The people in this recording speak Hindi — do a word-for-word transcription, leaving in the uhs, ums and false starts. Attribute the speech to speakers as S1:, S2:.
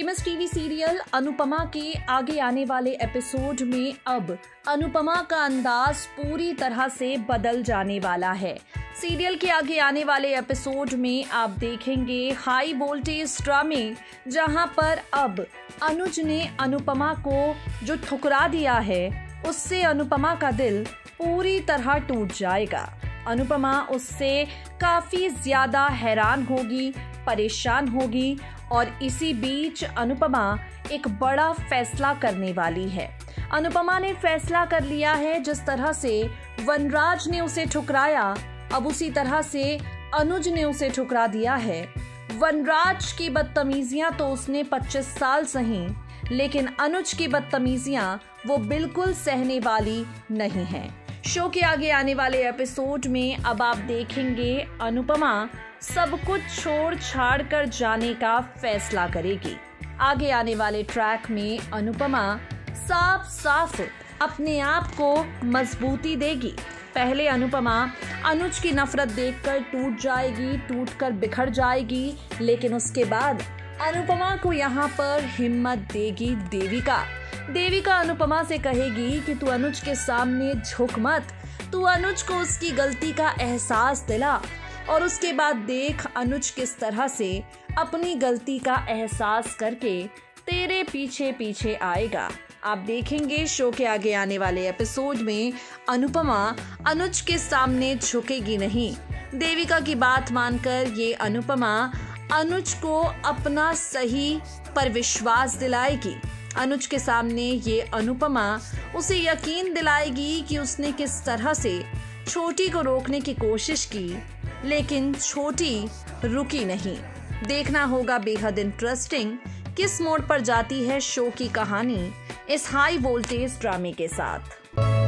S1: फेमस टीवी सीरियल अनुपमा के आगे आने वाले एपिसोड में अब अनुपमा का अंदाज पूरी तरह से बदल जाने वाला है। सीरियल के आगे आने वाले एपिसोड में आप देखेंगे हाई वोल्टेज ड्रामे, जहां पर अब अनुज ने अनुपमा को जो ठुकरा दिया है उससे अनुपमा का दिल पूरी तरह टूट जाएगा। अनुपमा उससे काफी ज्यादा हैरान होगी, परेशान होगी और इसी बीच अनुपमा एक बड़ा फैसला करने वाली है। अनुपमा ने फैसला कर लिया है, जिस तरह से वनराज ने उसे ठुकराया अब उसी तरह से अनुज ने उसे ठुकरा दिया है। वनराज की बदतमीजियां तो उसने पच्चीस साल सही, लेकिन अनुज की बदतमीजियां वो बिल्कुल सहने वाली नहीं है। शो के आगे आने वाले एपिसोड में अब आप देखेंगे अनुपमा सब कुछ छोड़ छाड़ कर जाने का फैसला करेगी। आगे आने वाले ट्रैक में अनुपमा साफ साफ अपने आप को मजबूती देगी। पहले अनुपमा अनुज की नफरत देखकर टूट जाएगी, टूटकर बिखर जाएगी, लेकिन उसके बाद अनुपमा को यहाँ पर हिम्मत देगी देविका। देविका अनुपमा से कहेगी कि तू अनुज के सामने झुक मत, तू अनुज को उसकी गलती का एहसास दिला और उसके बाद देख अनुज किस तरह से अपनी गलती का एहसास करके तेरे पीछे पीछे आएगा। आप देखेंगे शो के आगे आने वाले एपिसोड में अनुपमा अनुज के सामने झुकेगी नहीं। देविका की बात मानकर ये अनुपमा अनुज को अपना सही पर विश्वास दिलाएगी। अनुज के सामने ये अनुपमा उसे यकीन दिलाएगी कि उसने किस तरह से छोटी को रोकने की कोशिश की, लेकिन छोटी रुकी नहीं। देखना होगा बेहद इंटरेस्टिंग किस मोड़ पर जाती है शो की कहानी इस हाई वोल्टेज ड्रामे के साथ।